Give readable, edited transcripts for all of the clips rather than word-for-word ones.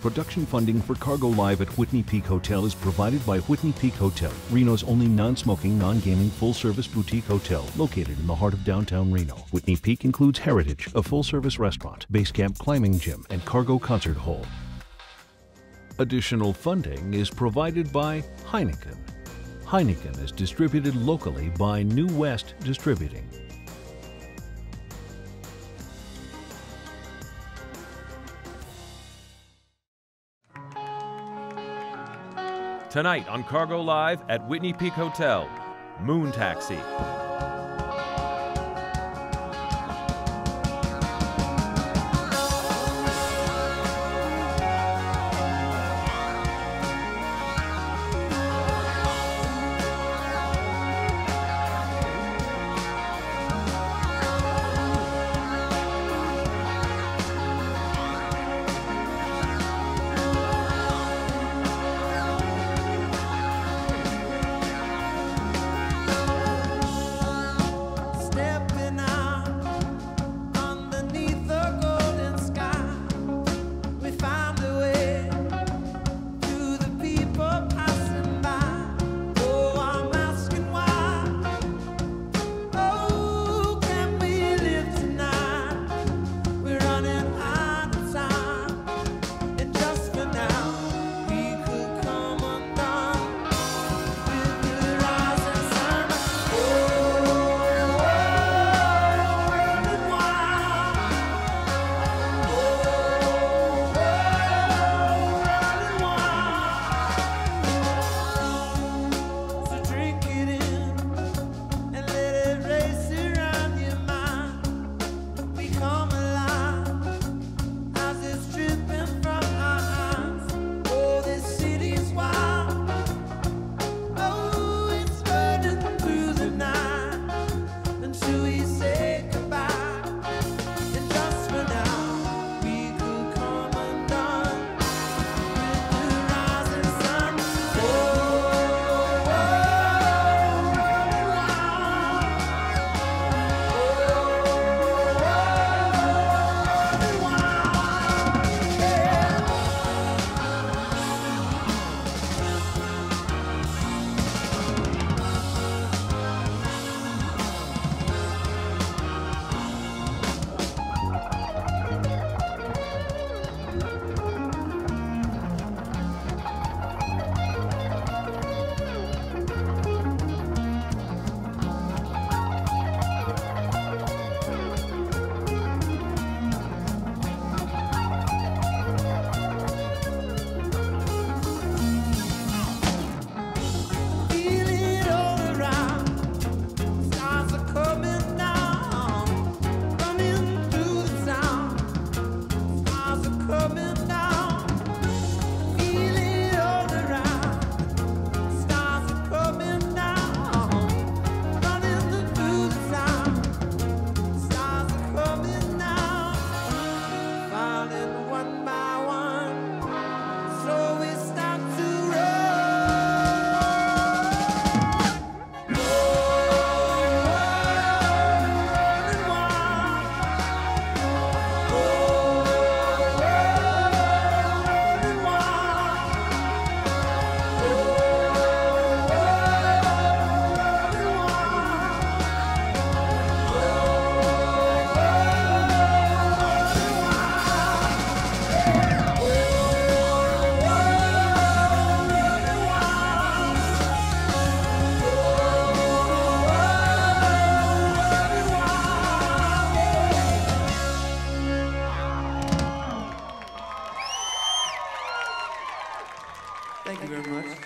Production funding for Cargo Live at Whitney Peak Hotel is provided by Whitney Peak Hotel, Reno's only non-smoking, non-gaming, full-service boutique hotel located in the heart of downtown Reno. Whitney Peak includes Heritage, a full-service restaurant, base camp climbing gym, and cargo concert hall. Additional funding is provided by Heineken. Heineken is distributed locally by New West Distributing. Tonight on Cargo Live at Whitney Peak Hotel, Moon Taxi. Thank you very much.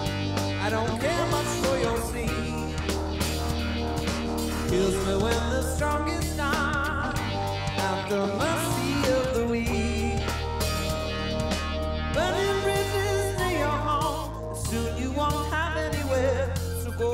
Kills me when the strongest arm at the mercy of the weak. Burning bridges near your home, and soon you won't have anywhere to go.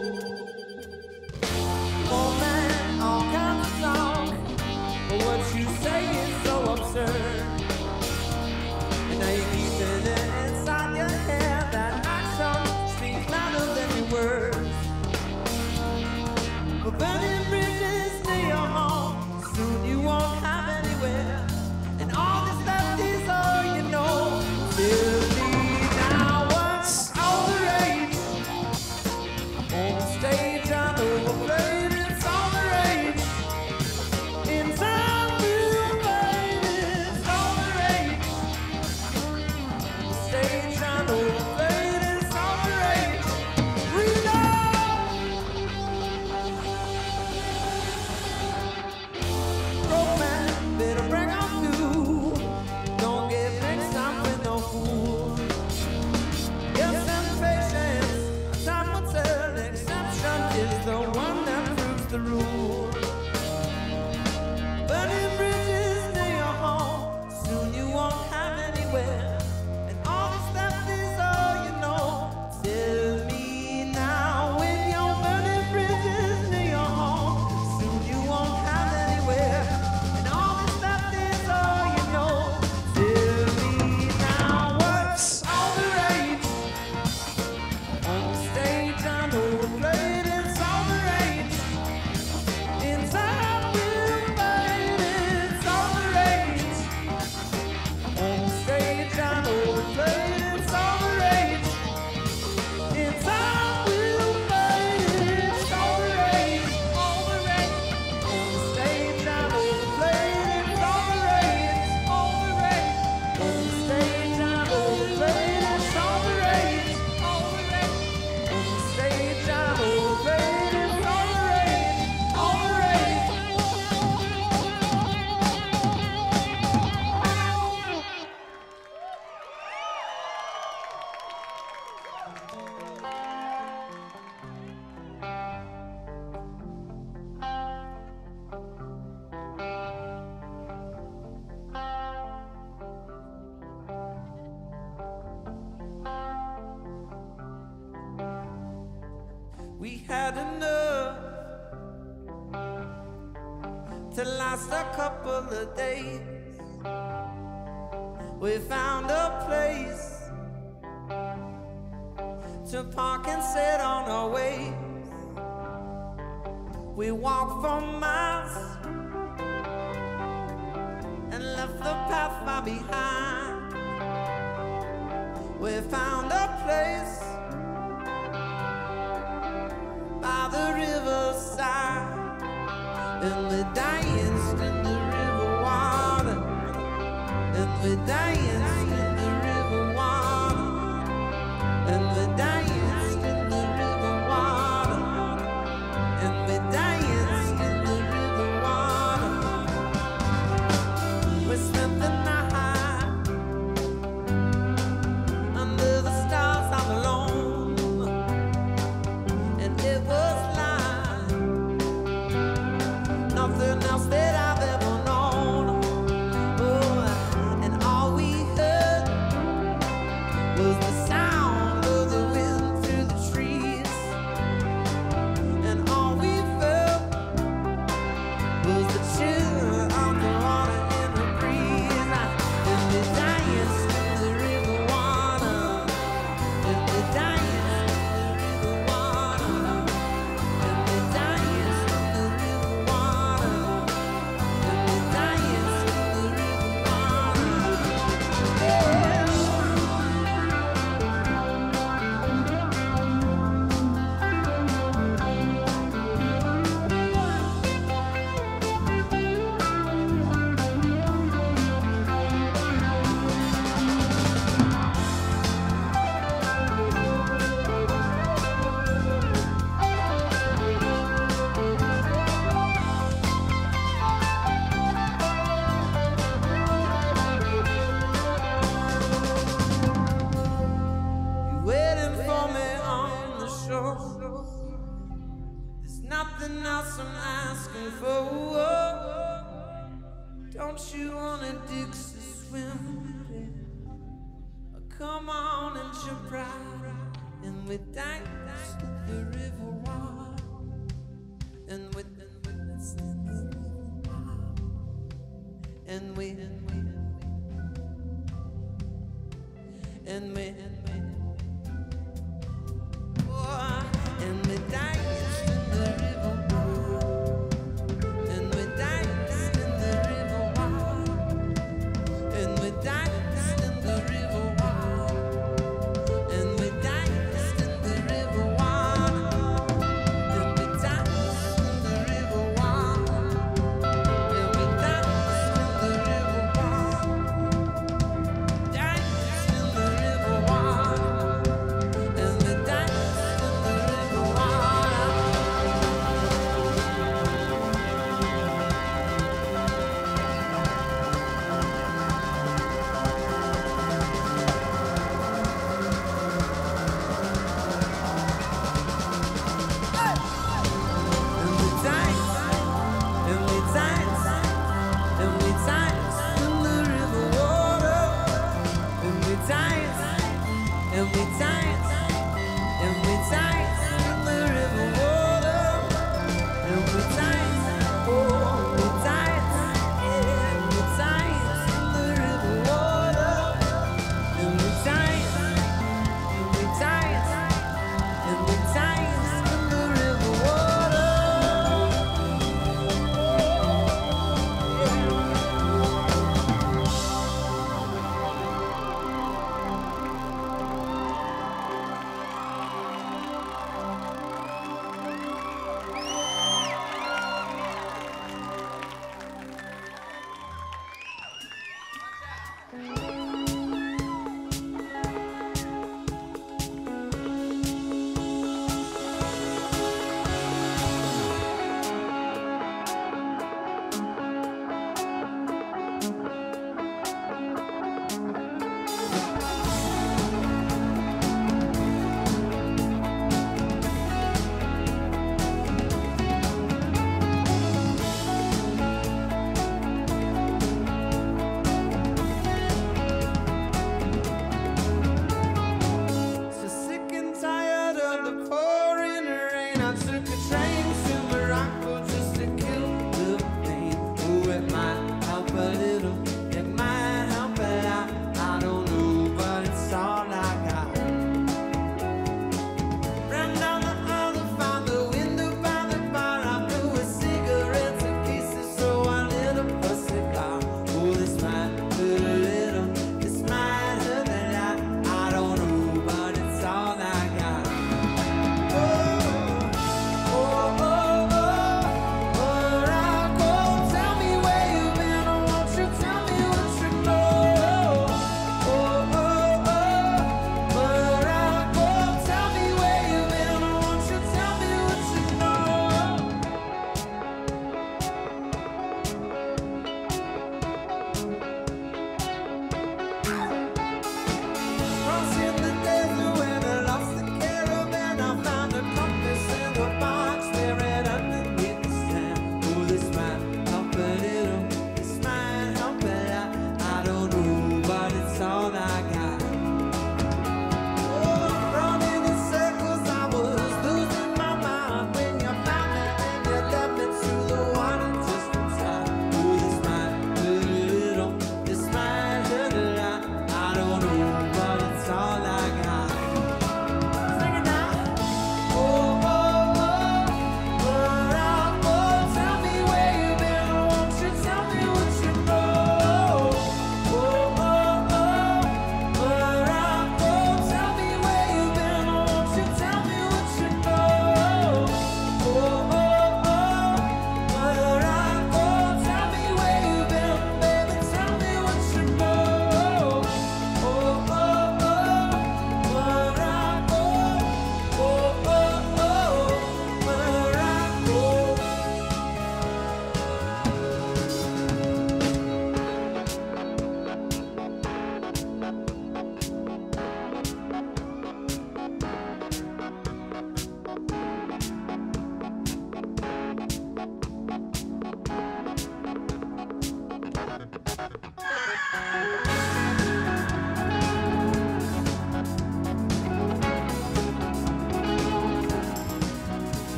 Oh man, all kinds of talk, but what you say is so absurd. And now you're keeping it inside your head. That action speaks louder than your words. But burning bridges near your home, soon you won't have anywhere. And all that's left is all you know. Tell me now what's all the rage. On the stage I overplayed, it's all the rage. In time we'll fade, it's all the rage. The stage I overplayed, it's all the rage. Broke man, better bring on through. Don't get mixed up with no fool. Yes, and patience, time will tell. Exception is the one that proves the rule. Burning bridges near your home, soon you won't have anywhere. And all that's left is all you know. Tell me now, when you're burning bridges near your home, soon you won't have anywhere. And all that's left is all you know. Tell me now, what's all the rage? On the stage I overplayed, it's all the rage. In time we'll fade, it's all the rage. On the stage I overplayed, it's all the rage. In time we'll fade, it's all the rage, all the rage. On the stage I overplayed, it's all the rage, all the rage. On the stage I overplayed, it's all the rage, all the rage. On the stage I overplayed, it's all the rage, all the rage. We had enough to last a couple of days. We found a place to park and sit on our ways. We walked for miles and left the path far behind. We found a place by the riverside, and we danced in the river water, and we danced in the river water, and we danced in the river water, and we danced in the river water. We spent the night under the stars all alone, and it was like nothing else that I've ever known. Oh, and all we heard was the sound of the wind through the trees, and all we felt was the chill of the water in the breeze. And we danced in the river water, and we danced in the river water, and we danced in the river water, and we danced in the river water. Yeah. You're waiting for me on the shore. There's nothing else I'm asking. asking for. Don't you want a Dixie swim? Come on and jump right, and we dance to the river wild, and we dance to the river wild, and we dance to the river wild, and we dance to the river wild, and we dance to the river wild, and we dance to the river wild, and we dance to the river wild, and we dance to the river wild, and we dance to the river wild, dance to the river wild.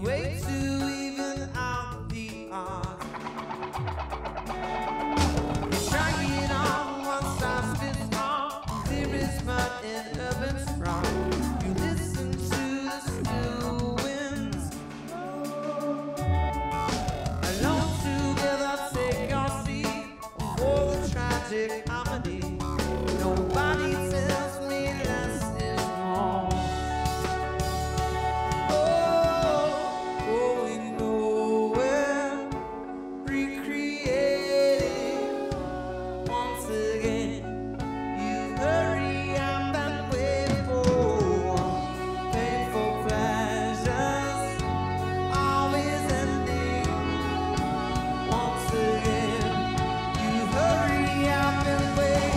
way to even out the odds. Trying on one size fits all. There is mud in urban sprawl. You listen to the still winds. Alone together, take your seat for the tragic comedy. Nobody tells me less is more. Oh, going nowhere, recreating once again. You hurry up and wait for painful pleasures, always ending once again. You hurry up and wait.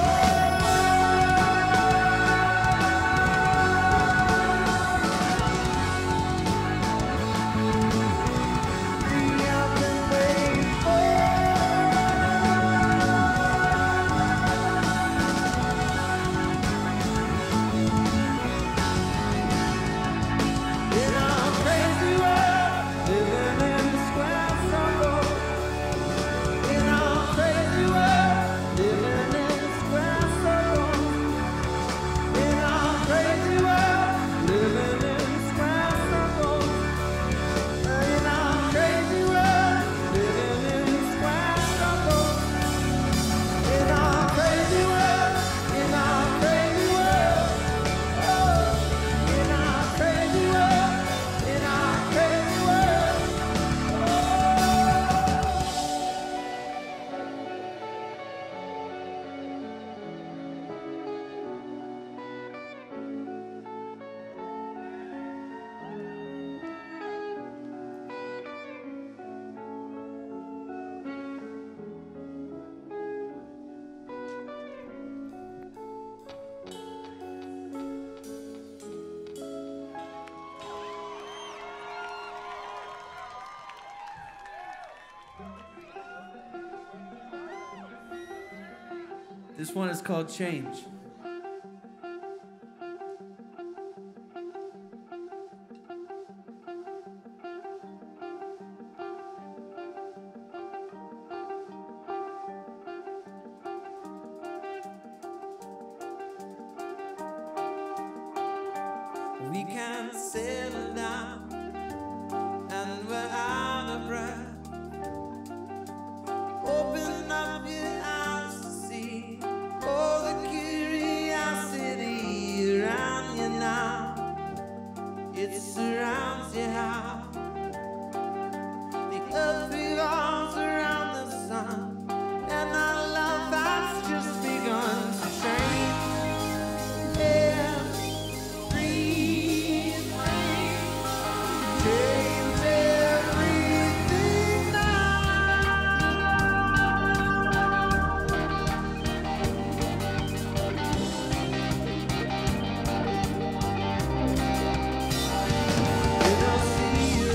This one is called Change. We can settle down and we're out of breath. Open up your eyes to see all the curiosity around you now. It surrounds you how the earth revolves around the sun, and our love has just begun to change. Yeah, breathe, change everything now. You don't see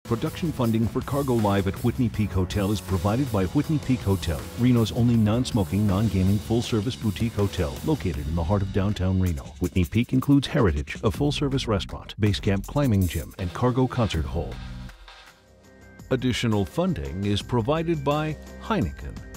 Production funding for Cargo Live at Whitney Peak Hotel is provided by Whitney Peak Hotel, Reno's only non-smoking, non-gaming, full-service boutique hotel located in the heart of downtown Reno. Whitney Peak includes Heritage, a full-service restaurant, base camp climbing gym, and cargo concert hall. Additional funding is provided by Heineken,